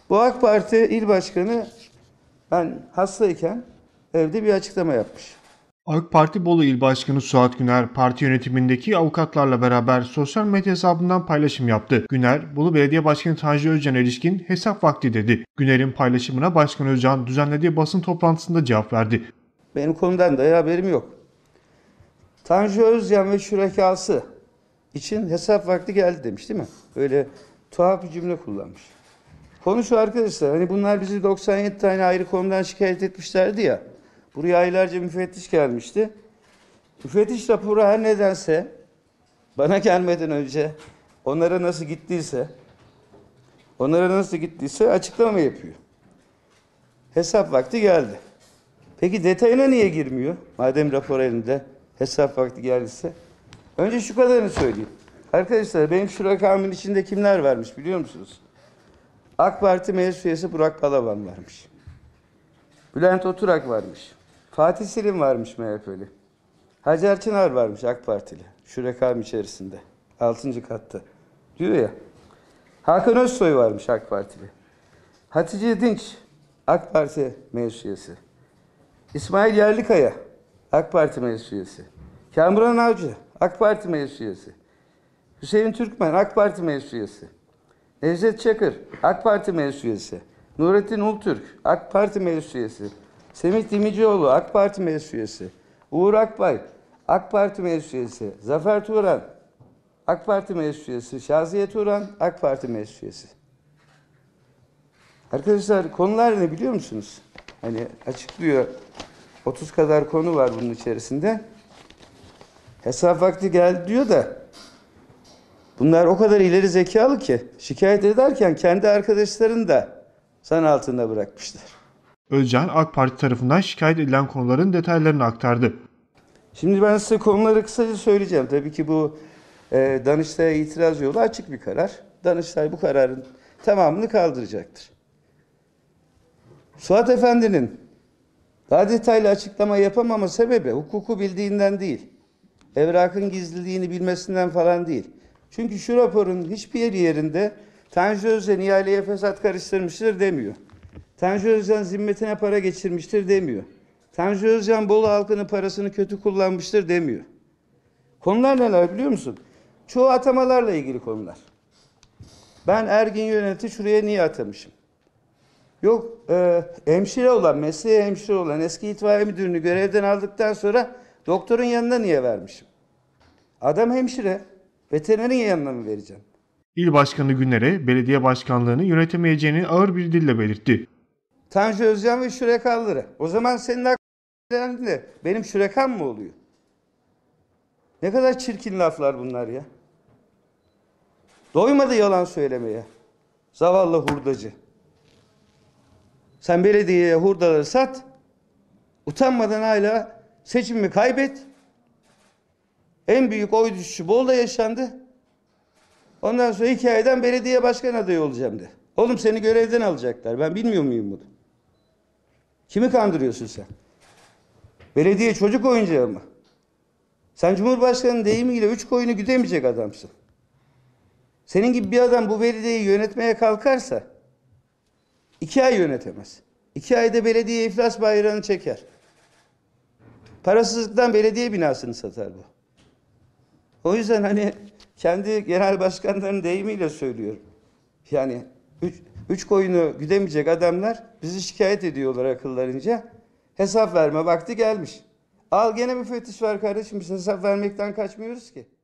Bu AK Parti il başkanı ben hastayken evde bir açıklama yapmış. AK Parti Bolu İl Başkanı Suat Güner, parti yönetimindeki avukatlarla beraber sosyal medya hesabından paylaşım yaptı. Güner, Bolu Belediye Başkanı Tanju Özcan'a ilişkin hesap vakti dedi. Güner'in paylaşımına Başkan Özcan düzenlediği basın toplantısında cevap verdi. Benim konudan da haberim yok. Tanju Özcan ve şurakası için hesap vakti geldi demiş değil mi? Öyle tuhaf bir cümle kullanmış. Konu şu arkadaşlar, hani bunlar bizi 97 tane ayrı konudan şikayet etmişlerdi ya. Buraya aylarca müfettiş gelmişti. Müfettiş raporu her nedense bana gelmeden önce onlara nasıl gittiyse açıklama yapıyor. Hesap vakti geldi. Peki detayına niye girmiyor? Madem rapor elinde hesap vakti geldiyse. Önce şu kadarını söyleyeyim. Arkadaşlar benim şu rakamın içinde kimler varmış biliyor musunuz? AK Parti meclis üyesi Burak Balaban varmış. Bülent Oturak varmış. Fatih Selim varmış MHP'li. Hacer Çınar varmış AK Partili. Şu rakam içerisinde. 6. katta. Diyor ya. Hakan Özsoy varmış AK Partili. Hatice Dinç AK Parti meclis üyesi. İsmail Yerlikaya AK Parti meclis üyesi. Kamuran Avcı AK Parti meclis üyesi. Hüseyin Türkmen AK Parti meclis üyesi. Nevzat Çakır AK Parti meclis üyesi. Nurettin Ultürk AK Parti meclis üyesi. Semih Dimicioğlu AK Parti meclis üyesi. Uğur Akbay AK Parti meclis üyesi. Zafer Turan AK Parti meclis üyesi. Şaziye Turan AK Parti meclis üyesi. Arkadaşlar konular ne biliyor musunuz? Hani açıklıyor. 30 kadar konu var bunun içerisinde. Hesap vakti geldi diyor da bunlar o kadar ileri zekalı ki şikayet ederken kendi arkadaşlarını da zan altında bırakmışlar. Özcan, AK Parti tarafından şikayet edilen konuların detaylarını aktardı. Şimdi ben size konuları kısaca söyleyeceğim. Tabii ki bu Danıştay'a itiraz yolu açık bir karar. Danıştay bu kararın tamamını kaldıracaktır. Suat Efendi'nin daha detaylı açıklama yapamama sebebi hukuku bildiğinden değil. Evrakın gizliliğini bilmesinden falan değil. Çünkü şu raporun hiçbir yerinde Tanju Özcan ihaleye fesat karıştırmıştır demiyor. Tanju Özcan zimmetine para geçirmiştir demiyor. Tanju Özcan Bolu halkının parasını kötü kullanmıştır demiyor. Konular neler biliyor musun? Çoğu atamalarla ilgili konular. Ben Ergin Yönet'i şuraya niye atamışım? Yok hemşire olan, mesleğe hemşire olan eski itfaiye müdürünü görevden aldıktan sonra doktorun yanına niye vermişim? Adam hemşire, veterinerin yanına mı vereceğim? İl Başkanı Güner'e belediye başkanlığını yönetemeyeceğini ağır bir dille belirtti. Tanju Özcan ve şurekalıları. O zaman senin aklında benim şurekam mı oluyor? Ne kadar çirkin laflar bunlar ya. Doymadı yalan söylemeye. Zavallı hurdacı. Sen belediyeye hurdaları sat. Utanmadan hala seçimi kaybet. En büyük oy düşüşü Bolu'da yaşandı. Ondan sonra hikayeden belediye başkan adayı olacağım de. Oğlum seni görevden alacaklar. Ben bilmiyor muyum bunu? Kimi kandırıyorsun sen? Belediye çocuk oyuncağı mı? Sen Cumhurbaşkanı'nın deyimiyle 3 koyunu güdemeyecek adamsın. Senin gibi bir adam bu belediyeyi yönetmeye kalkarsa 2 ay yönetemez. 2 ayda belediye iflas bayrağını çeker. Parasızlıktan belediye binasını satar bu. O yüzden hani kendi genel başkanların deyimiyle söylüyorum. Yani 3 koyunu güdemeyecek adamlar bizi şikayet ediyorlar akıllarınca. Hesap verme vakti gelmiş. Al gene müfettiş var kardeşim, biz hesap vermekten kaçmıyoruz ki.